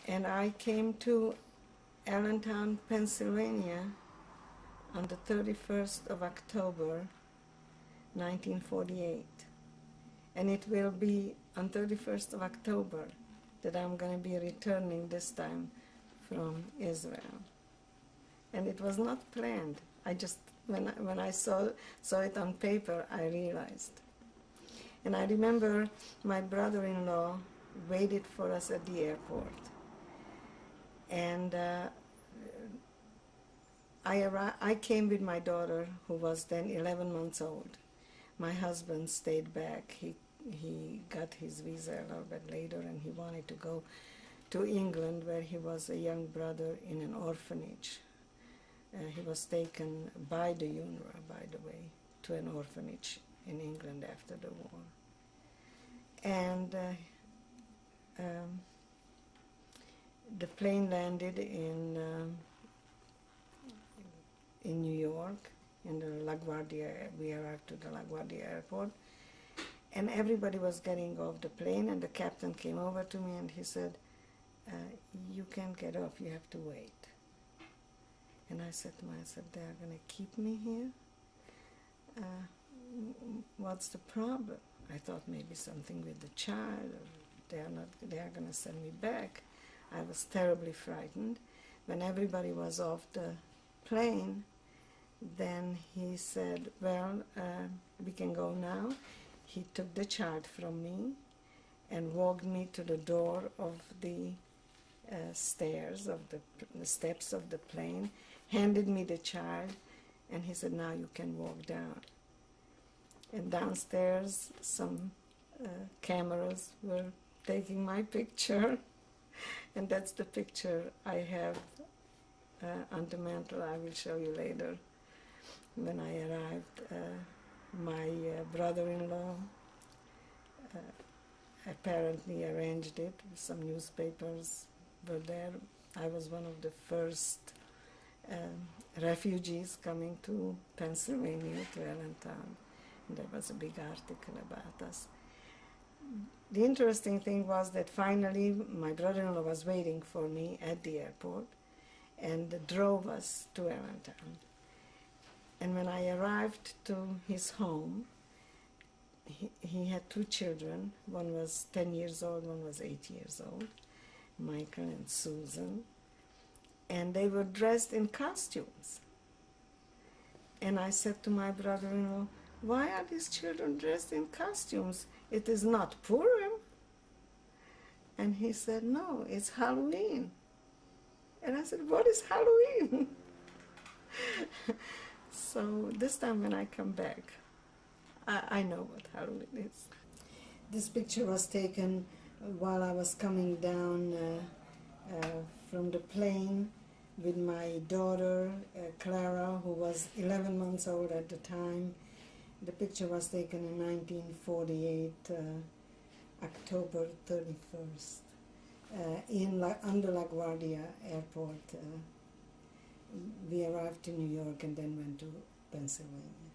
And I came to Allentown, Pennsylvania on the 31st of October, 1948. And it will be on 31st of October that I'm going to be returning this time from Israel. And it was not planned. I just, when I saw it on paper, I realized. And I remember my brother-in-law waited for us at the airport. And I came with my daughter, who was then 11 months old. My husband stayed back. He got his visa a little bit later, and he wanted to go to England, where he was a young brother in an orphanage. He was taken by the UNRWA, by the way, to an orphanage in England after the war. And the plane landed in New York, in the LaGuardia. We arrived to the LaGuardia airport, and everybody was getting off the plane, and the captain came over to me and he said, you can't get off, you have to wait. And I said to myself, they're going to keep me here? What's the problem? I thought maybe something with the child, or they are going to send me back. I was terribly frightened. When everybody was off the plane, then he said, well, we can go now. He took the child from me and walked me to the door of the stairs, of the steps of the plane, handed me the child, and he said, now you can walk down. And downstairs, some cameras were taking my picture, and that's the picture I have on the mantle. I will show you later. When I arrived, my brother-in-law apparently arranged it. Some newspapers were there. I was one of the first refugees coming to Pennsylvania, to Allentown. And there was a big article about us. The interesting thing was that finally my brother-in-law was waiting for me at the airport and drove us to Allentown. And when I arrived to his home, he had two children. One was 10 years old, one was 8 years old, Michael and Susan. And they were dressed in costumes. And I said to my brother-in-law, why are these children dressed in costumes? It is not Purim. And he said, no, it's Halloween. And I said, what is Halloween? So this time when I come back, I know what Halloween is. This picture was taken while I was coming down from the plane with my daughter, Clara, who was 11 months old at the time. The picture was taken in 1948, October 31st, on the LaGuardia airport. We arrived in New York and then went to Pennsylvania.